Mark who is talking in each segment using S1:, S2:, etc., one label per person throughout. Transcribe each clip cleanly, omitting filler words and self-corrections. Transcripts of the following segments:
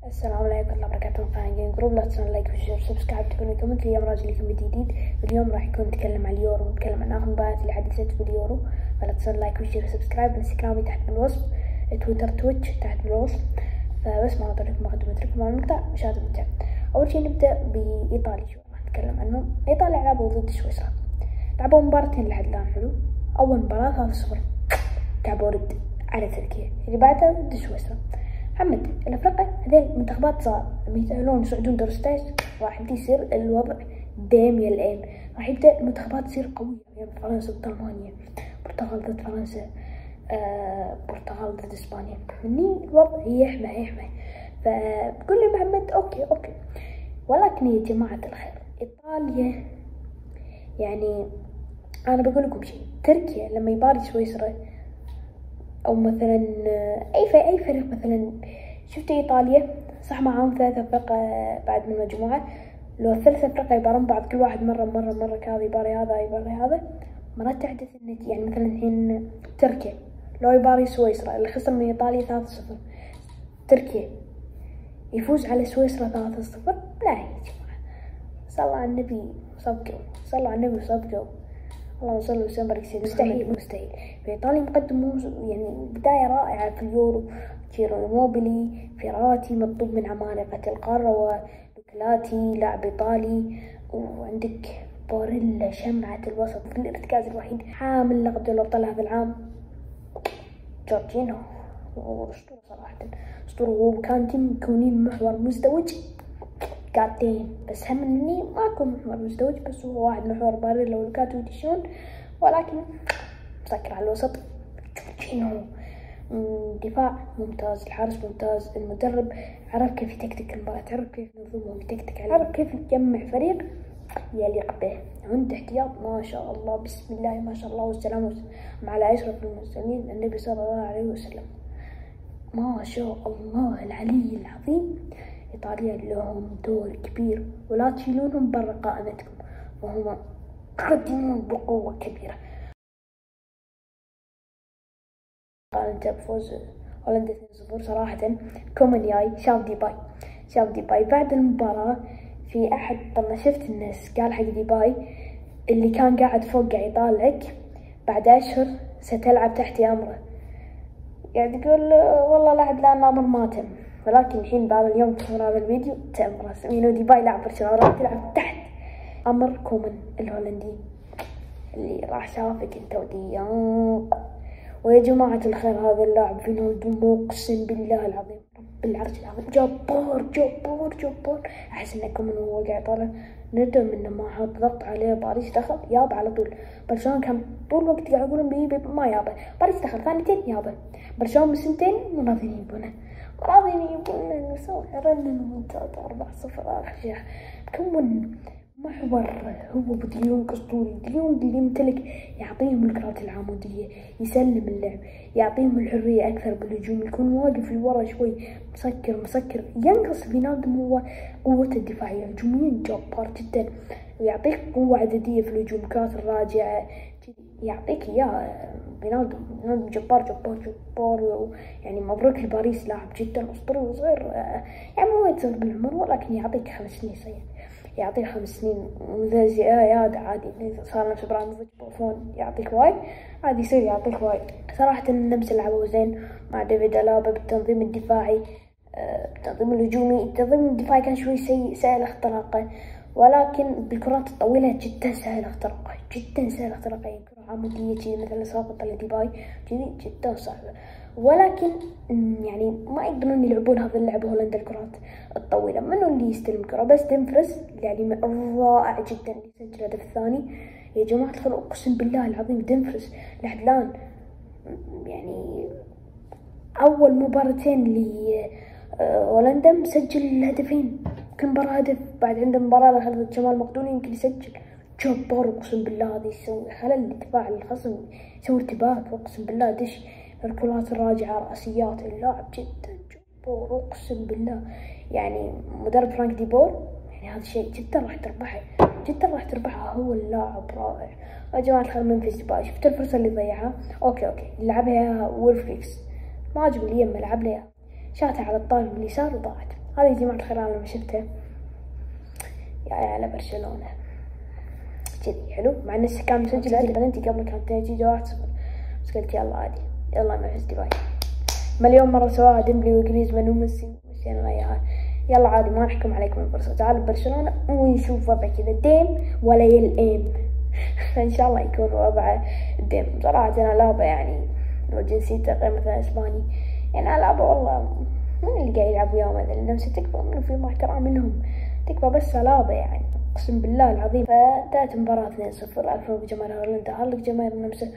S1: السلام عليكم ورحمة الله وبركاته. قاعدين جروب، لا تنسون لايك وشير سبسكرايب تكونوا كومنت. اليوم راجع لكم فيديو جديد. اليوم راح يكون نتكلم عن اليورو، نتكلم عن اخر المباريات اللي حدثت في اليورو. فلا تنسون لايك وشير سبسكرايب. انستغرامي تحت بالوصف، تويتر تويتش تحت بالوصف. فبس ما اطول لكم مقدمة لكم على المقطع مشاهدة ممتعة. اول شيء نبدا بايطاليا، شو راح نتكلم عنهم. ايطاليا لعبوا ضد سويسرا، لعبوا مباراتين لحد الان حلو. اول مباراة 3-0 تعبوا رد على تركيا، اللي بعدها ضد سويسرا. محمد الافريقيا هذيل منتخبات صغار لما يتأهلون يصعدون دور 16 راح يبدي يصير الوضع دام يا الان، راح يبدا المنتخبات تصير قويه، يعني فرنسا ضد المانيا، البرتغال ضد فرنسا، البرتغال ضد اسبانيا. مني الوضع يحمى. فبقول لي محمد اوكي ولكن يا جماعه الخير ايطاليا، يعني انا بقول لكم شيء. تركيا لما يباري سويسرا او مثلا اي فريق، مثلا شفت ايطاليا صح معاهم 3 افريقيا بعد من المجموعه، لو 3 افريقيا يبارون بعض كل واحد مره كذا يباري هذا مرات تحدث يعني مثلا الحين تركيا لو يباري سويسرا اللي خسر من ايطاليا 3-0، تركيا يفوز على سويسرا 3-0. لا يا جماعه صلوا على النبي وصدقوا، اللهم صل وسلم وبارك سيدنا. مستحيل. في ايطاليا مقدموا يعني بدايه رائعه في اليورو. تشيرو موبيلي، فيراتي مطلوب من عمالقه القاره، ولوكلاتي لاعب ايطالي، وعندك بوريلا شمعة الوسط في الارتكاز الوحيد، حامل لقب دوري الابطال هذا العام جورجينو، اسطوره صراحه اسطوره. وكان مكونين محور مزدوج قاعدين، بس هم اني ماكو محور مزدوج، بس هو واحد محور باريلا ولوكاتو يدشون، ولكن مسكر على الوسط جورجينو. دفاع ممتاز، الحارس ممتاز، المدرب عرف كيف يتكتك المباراة، عرف كيف ينظمهم يتكتك عليه، عرف كيف يجمع فريق يليق به. عنده احتياط ما شاء الله، بسم الله ما شاء الله والسلام على أشرف المرسلين النبي صلى الله عليه وسلم، ما شاء الله العلي العظيم. إيطاليا لهم دور كبير، ولا تشيلونهم برا قائمتكم، وهم يقدمون بقوة كبيرة. قارنت بفوز هولندا 2-0 صراحة. كومنياي شاف ديباي بعد المباراة. في أحد طلع شفت الناس قال حق ديباي اللي كان قاعد فوق قاعد يطالعك بعد أشهر ستلعب تحت أمره، يعني تقول والله لحد الآن الأمر ما تم، ولكن الحين بعد اليوم تصور هذا الفيديو تم رسميا ديباي لاعب برشلونة راح تلعب تحت أمر كومان الهولندي اللي راح شافك انت وديانق. ويا جماعة الخير هذا اللاعب فينالدوم اقسم بالله العظيم رب العرش العظيم جبار. احس انه كومان وهو قاعد طالع ندم انه ما حط ضغط عليه. باريس دخل ياب على طول، برشلونة كان طول الوقت قاعد يقولون بيجي ما يابه، باريس دخل ثانيتين يابه، برشلونة بسنتين مو راضيين يجيبونه نسوي رنن ممتاز 4-0 اخر شيء. كون محور هو بديونج اسطوري، ديونج اللي يمتلك يعطيهم الكرات العمودية، يسلم اللعب، يعطيهم الحرية اكثر بالهجوم، يكون واقف لورا شوي مسكر. ينقص فينالدوم هو قوته الدفاعية، هجوميا جبار جدا، ويعطيك قوة عددية في الهجوم، كرات الراجعة يعطيك اياه. فينالدوم جبار. يعني مبروك لباريس، لاعب جدا اسطوري وصغير، يعني مو يتصل بالعمر، ولكن يعطيك 5 سنين صغير، يعطيك 5 سنين وذا زيادة عادي. صار نفس ابراهيموفيتش بوفون يعطيك وايد عادي، يصير يعطيك وايد. صراحة النمس لعبوا زين مع ديفيد ألابا بالتنظيم الدفاعي، بالتنظيم الهجومي. التنظيم الدفاعي كان شوي سهل اختراقه، ولكن بالكرات الطويلة جدا سهل اختراقه، يعني كرة عمودية مثل ساقطة لديباي جدا صعبة، ولكن يعني ما يقدرون يلعبون هذا اللعب هولندا الكرات الطويلة. منو اللي يستلم الكرة؟ بس ديمفريس يعني رائع جدا اللي سجل الهدف الثاني. يا جماعة الخير اقسم بالله العظيم ديمفريس لحد الآن يعني أول مباراتين هولندا مسجل الهدفين، كل مباراة هدف، بعد عنده مباراة ضد شمال مقدونيا يمكن يسجل. جبار اقسم بالله، هذا يسوي خلل دفاع الخصم، يسوي ارتباك اقسم بالله، دش الكرات الراجعة رأسيات. اللاعب جدا جبار اقسم بالله. يعني مدرب فرانك ديبور يعني هذا الشيء جدا راح تربحها، هو اللاعب رائع. يا جماعة الخير منفس ديباي شفت الفرصة اللي ضيعها؟ اوكي لعبها وولفريكس، مهاجم اليم لعب لها شاتها على الطالب اليسار وضاعت. هذه يا جماعة الخير أنا لما شفتها يعني على برشلونة كذي حلو، مع إن كان مسجل عندي بلنتي قبل كانت نتيجة 1-0 بس قلت يلا عادي يلا ما فزت باي. مليون مرة سواها ديمبلي وجريزمان وميسي مشينا إياها، يلا عادي ما نحكم عليكم الفرصة، تعالوا برشلونة ونشوف وضع كذا ديم ولا يلئم. فإن شاء الله يكون وضعه ديم. صراحة أنا لعبة يعني لو جنسيته غير مثلا إسباني يعني ألعبه والله من اللي قاعد يلعب وياهم هذول نفسي تكبر منهم في احترام منهم تكبر بس لعبة يعني أقسم بالله العظيم. فانتهت المباراة 2-0 ألف مبروك جماهير هولندا، هارلك جماهير نفسه.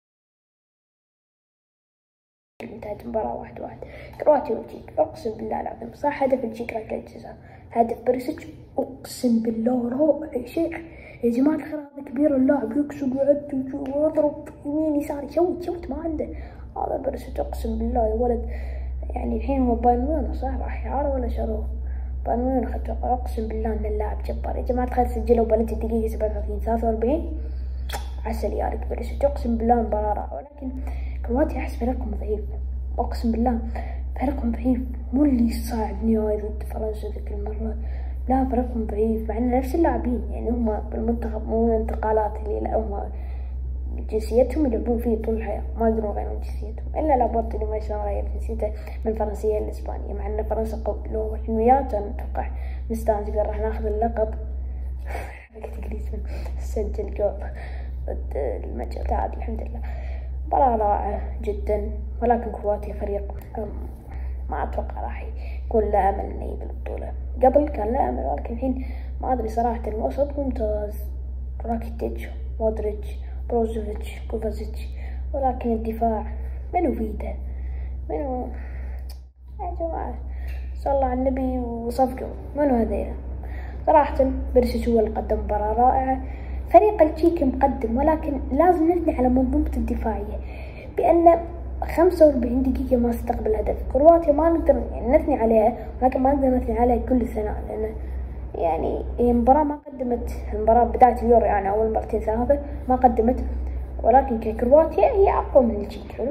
S1: انتهت المباراة 1-1 كرواتيا والتشيك. أقسم بالله العظيم صح هدف التشيك ركلة جزاء، هدف بريسيتش أقسم بالله رائع شيء يا جماعة الخير. هذا كبير اللاعب يكسب ويعد ويضرب يمين يسار يشوت ما عنده هذا بريسيتش أقسم بالله يا ولد. يعني الحين هو بايرن ميونخ صح راح إعارة ولا شروه؟ بايرن ميونخ أتوقع. أقسم بالله إن اللاعب جبار يا جماعة الخير. سجلوا بلنتي الدقيقة 37 43 عسل يا ريت بريسيتش أقسم بالله مباراة رائعة. ولكن كرواتيا أحس فريقهم ضعيف أقسم بالله فريقهم ضعيف مو اللي يصعدني هاي ضد فرنسا ذيك المرة، لا فريقهم ضعيف مع إن نفس اللاعبين يعني هم بالمنتخب مو انتقالات اللي لا هم جنسيتهم يلعبون فيه طول الحياة ما يقدرون يغيرون جنسيتهم إلا لابورت اللي ما شلون غير جنسيته من فرنسية لإسبانيا مع إن فرنسا قوي. لو الحين وياته أتوقع نستانس راح ناخذ اللقب. حركة جريزمان سجل جول ضد المجر عادي الحمد لله. مباراة رائعة جدا ولكن كرواتيا فريق ما أتوقع راح يكون له أمل إنه يجيب البطولة. قبل كان له أمل ولكن الحين ما أدري صراحة. الوسط ممتاز راكيتيتش مودريتش بروزوفيتش كوفازيتش، ولكن الدفاع منو فيده منو يا جماعة صلوا على النبي وصفقوا منو هذيلا. صراحة بريسيتش هو اللي قدم مباراة رائعة. فريق التشيك مقدم ولكن لازم نثني على منظومة الدفاعية بأن 45 دقيقة ما استقبل هدف. كرواتيا ما نقدر يعني نثني عليها ولكن ما نقدر نثني عليها كل سنة لأن يعني المباراة ما قدمت. المباراة بداية اليورو يعني أول مرتين ثلاثة ما قدمت ولكن ككرواتيا هي أقوى من التشيك حلو.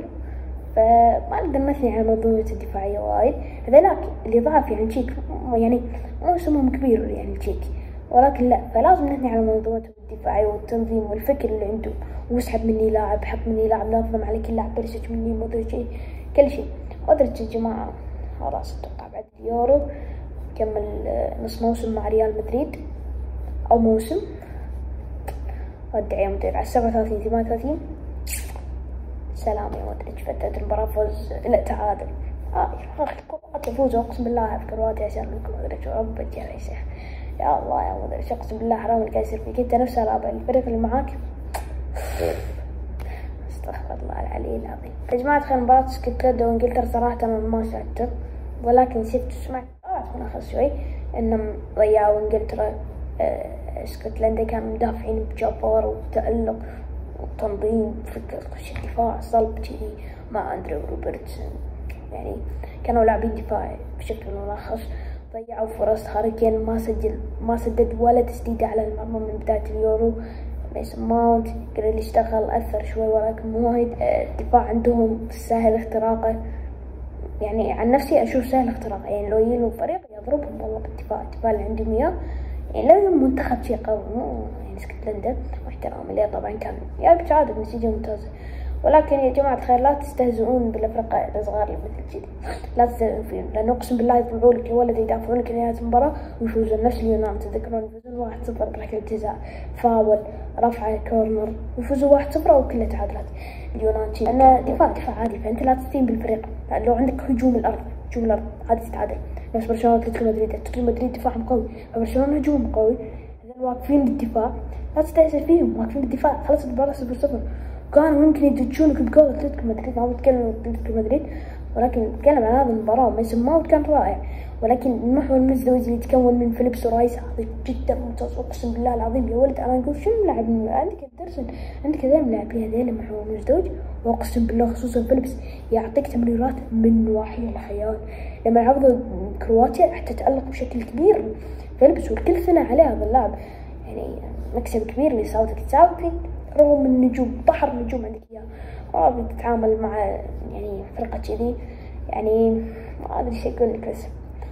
S1: فما نقدر نثني على منظومة الدفاعية وايد. هذولاك اللي ضعف يعني التشيك يعني موسمهم كبير يعني التشيك ولكن لا فلازم نثني على منظومته الدفاعية والتنظيم والفكر اللي عنده واسحب مني لاعب حط مني لاعب لا تضم على كل لاعب بريسيتش مني مودريتش كل شيء. مودريتش يا جماعة خلاص اتوقع بعد اليورو كمل نص موسم مع ريال مدريد او موسم ودع يا مدريد على 37 38 سلام يا مودريتش. فتت المباراة فوز لا تعادل تفوز اقسم بالله في كرواتيا عشان لكم مودريتش ورب الجهل يا الله يا مودريتش اقسم بالله حرام اللي قاعد يصير فيك انت نفس العابة الفريق اللي معاك استغفر الله العلي العظيم. يا جماعة خير مباراة اسكتلندا وانجلترا صراحة أنا ما شاهدته ولكن شفت سمعت ملخص شوي انهم ضيعوا انجلترا. اسكتلندا كانوا مدافعين بجبار وتألق وتنظيم فكر خش الدفاع صلب جدي مع أندرو روبرتسون يعني كانوا لاعبين دفاع بشكل ملخص. ضيعوا فرص هاريكين ما سدد ولا تسديدة على المرمى من بداية اليورو. ميسون ماونت جريليش دخل أثر شوي ولكن مو وايد. الدفاع عندهم سهل اختراقه يعني عن نفسي أشوف سهل اختراقه يعني لو يجيلهم فريق يضربهم والله بالدفاع. الدفاع اللي عندهم إياه يعني لو منتخب شيء قوي مو يعني اسكتلندا واحترام ليه طبعا كان يعني بتعادل نتيجة ممتازة. ولكن يا جماعة الخير لا تستهزئون بالأفرقاء الصغار اللي مثل كذي لا تستهزئون فيهم لأنه أقسم بالله يطلعوا لك يا ولد يدافعون لك نهاية المباراة ويفوزون نفس اليونان. تذكرون يفوزون 1-0 بركلة جزاء فاول رفعة كورنر ويفوزوا 1-0 أو كلها تعادلات. اليونان شيء أنا دفاع عادي فأنت لا تستهين بالفريق. لو عندك هجوم الأرض عادي تتعادل نفس برشلونة أتلتيكو مدريد دفاعهم قوي برشلونة هجومهم قوي. هذول واقفين بالدفاع لا تستهزئ فيهم واقفين بالدفاع. خلص المباراة 0-0 كانوا ممكن يدجونك بجول أتلتيكو مدريد. ما بتكلم عن أتلتيكو مدريد ولكن بتكلم عن هذه المباراة. ميسون ماونت كان رائع ولكن المحور المزدوج اللي يتكون من فيليبس ورايس هذا جدا ممتاز اقسم بالله العظيم. يا ولد انا اقول شنو ملعب عندك درسن عندك هذول ملاعبين هذول محور مزدوج واقسم بالله خصوصا فيليبس يعطيك تمريرات من وحي الخيال. لما لعبوا كرواتيا حتى تألق بشكل كبير فيليبس والكل ثنى عليه هذا اللاعب يعني مكسب كبير لساوثك تساوي رغم النجوم بحر نجوم عندك اياه راضي تتعامل مع يعني فرقة كذي يعني ما ادري ايش اقول لك بس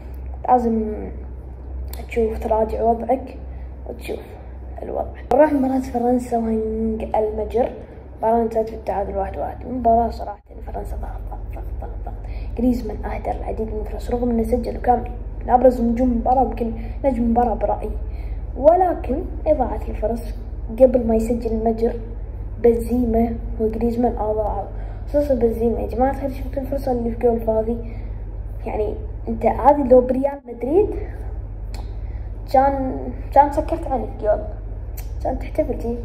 S1: لازم تشوف تراجع وضعك وتشوف الوضع. نروح مباراة فرنسا والمجر، مباراة انتهت بالتعادل 1-1. مباراة صراحة فرنسا ضغط. جريزمان أهدر العديد من الفرص رغم أنه سجل وكان من أبرز نجوم المباراة، يمكن نجم المباراة برأيي، ولكن إضاعت الفرص قبل ما يسجل المجر. بنزيما وجريزمان أضاعوا، خصوصا بنزيما. يا جماعة الخير شفتوا الفرصة اللي في جول هذه؟ يعني انت هذه لو بريال مدريد كان سكرت عنك جول، كان تحتفل جي.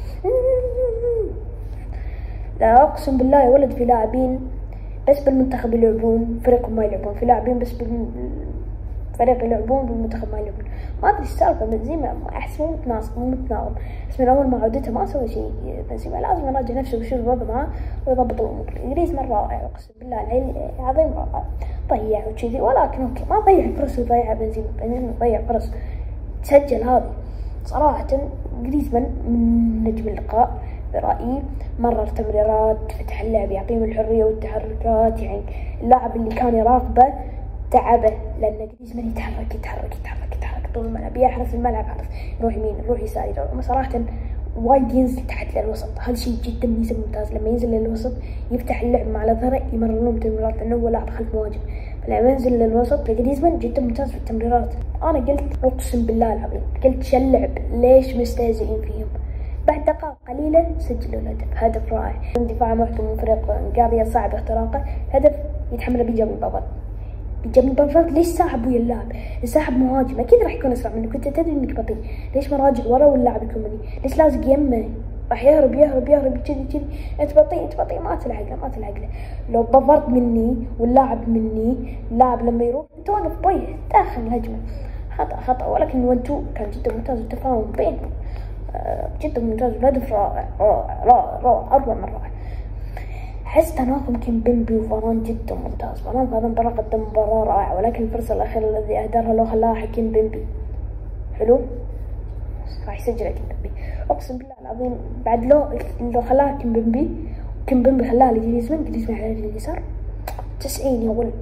S1: لا اقسم بالله يا ولد، في لاعبين بس بالمنتخب يلعبون، فريقهم ما يلعبون، في لاعبين بس بالفريق يلعبون، بالمنتخب ما يلعبون. ما ادري السالفه. بنزيما احس مو متناغم، بس من اول ما عودته ما سوى شيء. بنزيما لازم يراجع نفسه ويشوف الوضع معاه ويضبط الامور. جريزمان رائع اقسم بالله عظيم رائع، ضيع وكذي، ولكن اوكي ما ضيع فرص يضيعها بنزيما ضيع فرص تسجل هذه. صراحة جريزمان من نجم اللقاء برأيي، مرر تمريرات، فتح اللعب، يعطيهم الحرية والتحركات. يعني اللاعب اللي كان يراقبه تعبه، لأن جريزمان يتحرك طول الملعب، يحرس الملعب، يروح يمين يروح يسار يروح. صراحة وايد ينزل تحت للوسط، هذا شيء جدا ممتاز. لما ينزل للوسط يفتح اللعب مع الأظهرة، يمررون تمريرات لأنه هو لاعب خلف مهاجم. فلما ينزل للوسط جريزمان جدا ممتاز في التمريرات. أنا قلت أقسم بالله العظيم، قلت شلعب ليش مستهزئين فيهم؟ بعد دقائق قليلة سجلوا الهدف، هدف رائع. دفاع محكم من فريق قاضي صعب اختراقه، هدف يتحمله بيجامي بافارد. بيجامي بافارد ليش ساحب ويا اللاعب؟ ساحب مهاجم، اكيد راح يكون اسرع منك، كنت تدري انك بطيء، ليش ما راجع ورا واللاعب يكون مني؟ ليش لازق يمه؟ راح يهرب كذي. انت بطيء ما تلحق له. لو بافارد مني واللاعب مني، اللاعب لما يروح انت واقف بيه داخل الهجمه، خطأ. ولكن وانتو كان جدا ممتاز التفاهم بينهم، جدا ممتاز. الهدف رائع أروع من رائع. أحس تناغم كيمبيمبي وفاران جدا ممتاز. فاران في هذه المباراة قدم مباراة رائعة، ولكن الفرصة الأخيرة الذي أهدرها لو خلاها حق كيمبيمبي حلو، راح يسجل كيمبيمبي أقسم بالله العظيم. بعد لو خلاها كيمبيمبي خلاها لجريزمان على اليسار 90 يا ولد،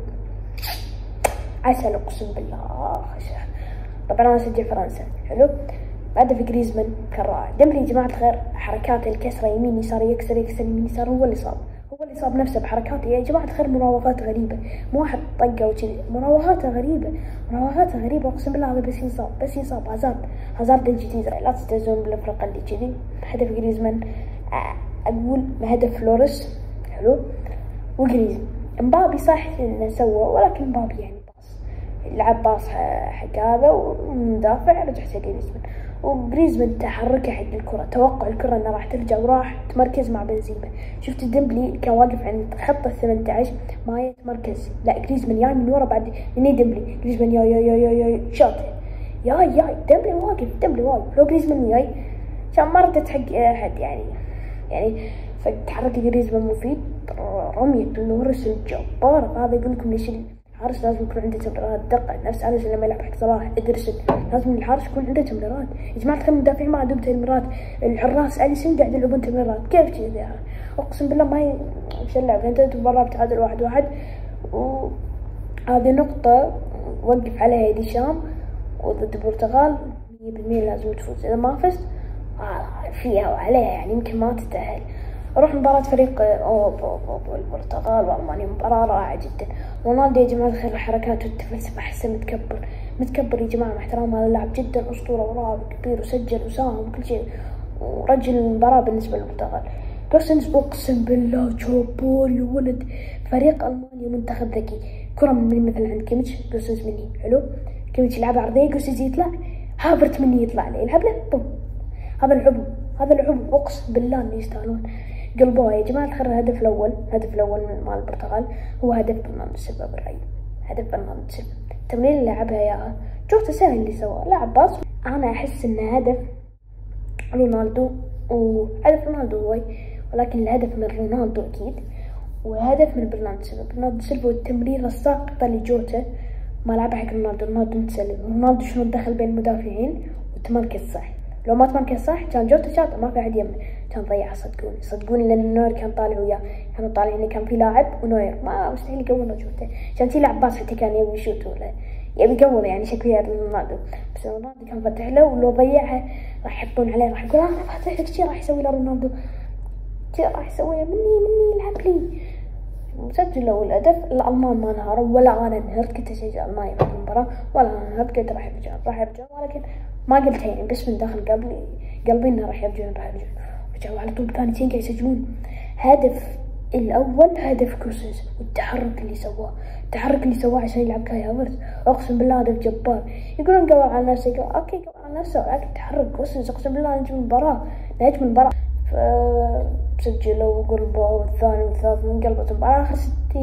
S1: عسل أقسم بالله. طبعا أنا أسجل فرنسا حلو. بعد في جريزمان كان رائع. ديمبلي يا جماعة الخير حركات الكسرة يمين يسار، يكسر يمين يسار، هو اللي صاب نفسه بحركاته. يا جماعة الخير مراوغات غريبة، مو واحد طقه وكذي، مراوغاته غريبة أقسم بالله. هذا بس يصاب هازارد الجديد. لا تستهزئون بالفرقة اللي كذي. هدف جريزمان أقول هدف فلوريس حلو، وجريزمان. مبابي صح إنه سوى، ولكن مبابي يعني لعب باص حق هذا ومدافع رجع حق جريزمان. وجريزمان تحركه حق الكرة، توقع الكرة انها راح ترجع وراح تمركز مع بنزيما. شفت ديمبلي كان واقف عند خط ال18 ما يتمركز، لا جريزمان جاي من ورا بعد مني ديمبلي. جريزمان يا شاط يا ديمبلي واقف لو جريزمان جاي كان ما ردت حق احد يعني فتحرك جريزمان مفيد. رمية لوريس الجبار هذا. يقول لكم ليش الحارس لازم يكون عنده تمريرات دقة، نفس أنس لما يلعب حق صلاح إدرسن، لازم الحارس يكون عنده تمريرات. يا جماعة الخير المدافعين ما عندهم تمريرات، الحراس أليسن قاعد يلعبون تمريرات، كيف كذا؟ أقسم بالله ما يشلع. انتهت المباراة بتعادل 1-1، وهذه نقطة وقف عليها ديشام، وضد البرتغال 100% لازم تفوز. إذا ما فزت فيها وعليها، يعني يمكن ما تتأهل. أروح مباراة فريق البرتغال وألمانيا، مباراة رائعة جدا. رونالدو يا جماعة الخير حركاته والتفلسف أحسه متكبر يا جماعة، مع احترام هذا اللاعب جدا أسطورة ورائع كبير، وسجل وساهم وكل شيء، ورجل المباراة بالنسبة للبرتغال. جوسنز أقسم بالله جبار يا ولد. فريق ألمانيا منتخب ذكي. كرة من مثل عند كيميتش، جوسنز مني حلو، كيميتش يلعبها عرضية، جوسنز يطلع، هافرت مني يطلع له يلعب له بوم. هذا العب أقسم بالله إنه يستاهلون قلبوها يا جماعة الخير. الهدف الأول مال البرتغال هو هدف برناردو سيلفا بالرأي، هدف برناردو سيلفا. التمرير اللي لعبها إياها جوته سهل اللي سواه، لعب باص. أنا أحس إنه هدف رونالدو هو، ولكن الهدف من رونالدو أكيد، وهدف من برناردو سيلفا. والتمرير الساقطة لجوته ما لعبها حق رونالدو متسلل. رونالدو شلون دخل بين المدافعين وتمركز صح. لو ما تمركز صح كان جوته شاطئ، ما في أحد يمه، كان ضيعها. صدقوني لأن نوير كان طالع وياه، كانوا طالعين، كان في لاعب ونوير ما مستحيل يقوله جوته، كان في لاعب باص حتى كان يبي يشوت ولا يبي يقول يعني شكلها رونالدو، بس رونالدو كان فتح له، ولو ضيعها راح يحطون عليه، راح يقول انا فاتح لك شي، راح يسوي له رونالدو شي، راح يسوي مني يلعب لي. وسجلوا الهدف. الالمان ما انهاروا ولا انا انهرت، كنت اشجع المانيا في المباراة ولا انا انهرت، قلت راح يرجعون ولكن ما قلتها يعني، بس من داخل قلبي انه راح يرجعون. رجعوا على طول ثانيتين قاعد يسجلون. هدف الاول هدف كروسنز، والتحرك اللي سواه عشان يلعب كاي هافرتز، اقسم بالله هدف جبار. يقولون قبل على نفسه، يقول اوكي قبل على نفسه، لكن تحرك كروسنز اقسم بالله نجم المباراة. سجلوا وقلبوا والثاني والثالث من قلبة المباراة. آخر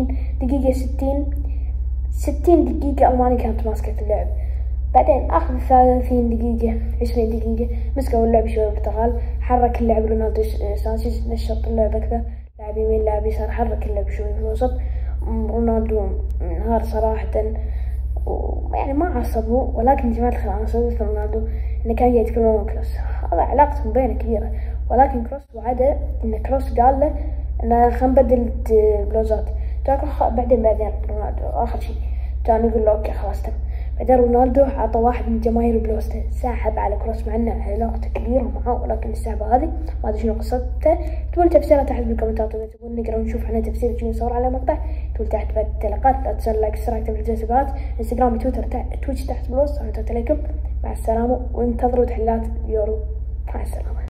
S1: 60 دقيقة ألمانيا كانت ماسكة اللعب. بعدين آخر 30 دقيقة 20 دقيقة مسكوا اللعب شوي برتغال، حرك اللعب رونالدو سانشيز، نشط اللعب أكثر، لاعب يمين لاعب يسار، حرك اللعب شوي في الوسط. رونالدو انهار صراحة، يعني ما عصبوا، ولكن جماعة الخير أنا صدقت رونالدو إنه كان يتكلم مع كروس، هذا علاقتهم بينه كبيرة، ولكن كروس وعده إن كروس قال له إنه خلينا نبدل البلوزات. بعدين رونالدو آخر شيء كان يقول له أوكي خلاص تم. بعدين رونالدو عطى واحد من جماهير بلوزته، ساحب على كروس مع إنه علاقته كبيرة معه، ولكن السحبة هذه ما أدري شنو قصته. تقول تفسيرها تحت بالكومنتات، إذا تبون نقرأ ونشوف عنها تفسير تجي نصور على مقطع تقول تحت بالتعليقات. لا تنسى لايك اشتراك في الفيديوهات، انستغرام تويتر تويتش تحت بالوصف. عليكم مع السلامة، وانتظروا تحليلات اليورو. مع السلامة.